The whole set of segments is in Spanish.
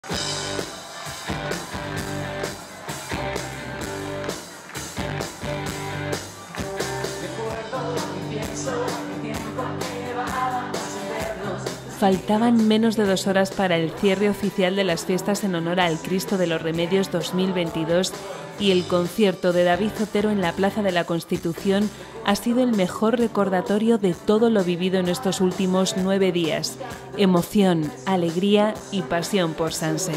Faltaban menos de 2 horas para el cierre oficial de las fiestas en honor al Cristo de los Remedios 2022 y el concierto de David Zotero en la Plaza de la Constitución ha sido el mejor recordatorio de todo lo vivido en estos últimos 9 días. Emoción, alegría y pasión por Sanse.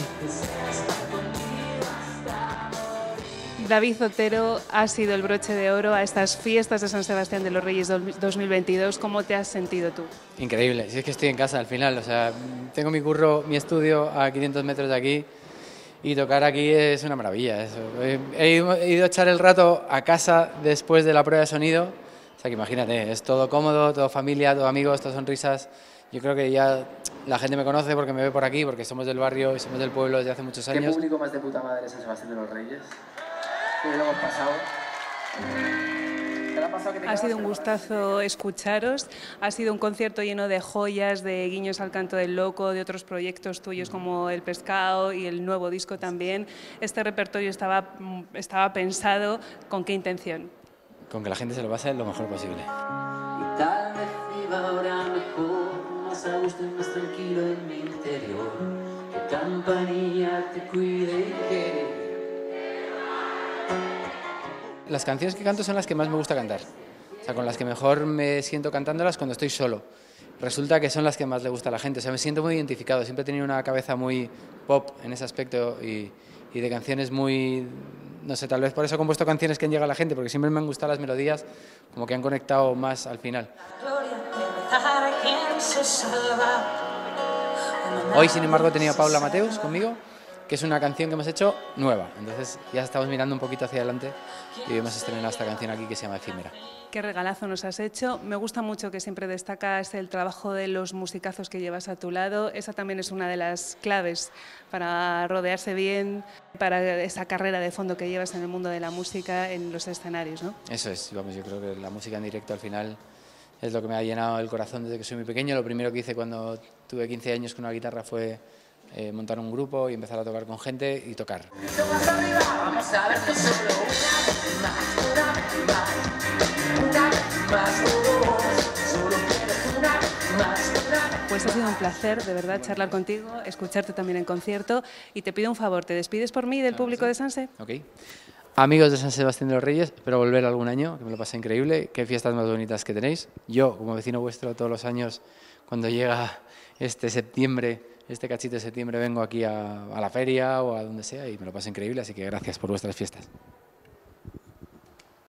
David Zotero ha sido el broche de oro a estas fiestas de San Sebastián de los Reyes 2022. ¿Cómo te has sentido tú? Increíble, si es que estoy en casa al final, o sea, tengo mi curro, mi estudio a 500 metros de aquí y tocar aquí es una maravilla. Eso. He ido a echar el rato a casa después de la prueba de sonido, o sea que imagínate, es todo cómodo, todo familia, todo amigos, todo sonrisas. Yo creo que ya la gente me conoce porque me ve por aquí, porque somos del barrio y somos del pueblo desde hace muchos años. ¿Qué público más de puta madre San Sebastián de los Reyes? ¿Qué lo hemos pasado? Ha sido un gustazo escucharos, ha sido un concierto lleno de joyas, de guiños al canto del loco, de otros proyectos tuyos como El Pescado y el nuevo disco también. Este repertorio estaba pensado, ¿con qué intención? Con que la gente se lo pase lo mejor posible. Y tal vez viva ahora mejor, más a gusto y más tranquilo en mi interior. Que Campanilla te cuide y que... Las canciones que canto son las que más me gusta cantar, o sea, con las que mejor me siento cantándolas cuando estoy solo. Resulta que son las que más le gusta a la gente, o sea, me siento muy identificado, siempre he tenido una cabeza muy pop en ese aspecto y de canciones muy, no sé, tal vez por eso he compuesto canciones que han llegado a la gente, porque siempre me han gustado las melodías, como que han conectado más al final. Hoy, sin embargo, tenía a Paula Mateus conmigo, que es una canción que hemos hecho nueva, entonces ya estamos mirando un poquito hacia adelante y hemos estrenado esta canción aquí que se llama Efímera. Qué regalazo nos has hecho, me gusta mucho que siempre destacas el trabajo de los musicazos que llevas a tu lado, esa también es una de las claves para rodearse bien, para esa carrera de fondo que llevas en el mundo de la música, en los escenarios, ¿no? Eso es, vamos, yo creo que la música en directo al final es lo que me ha llenado el corazón desde que soy muy pequeño. Lo primero que hice cuando tuve 15 años con una guitarra fue montar un grupo y empezar a tocar con gente y tocar. Pues ha sido un placer, de verdad, charlar contigo, escucharte también en concierto y te pido un favor, ¿te despides por mí del público de Sanse? Ok. Amigos de San Sebastián de los Reyes, espero volver algún año, que me lo pasé increíble. Qué fiestas más bonitas que tenéis. Yo, como vecino vuestro, todos los años, cuando llega este cachito de septiembre, vengo aquí a la feria o a donde sea y me lo paso increíble, así que gracias por vuestras fiestas.